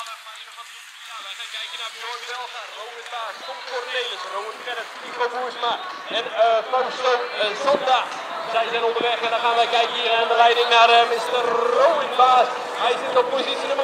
Wij gaan kijken naar Bjorn Belga, Robert Baas, Tom Cornelis, Robert Gerrit, Nico Boersma en Fausto Zonda. Zij zijn onderweg en dan gaan wij kijken hier aan de leiding naar Mr. Robert Baas. Hij zit op positie nummer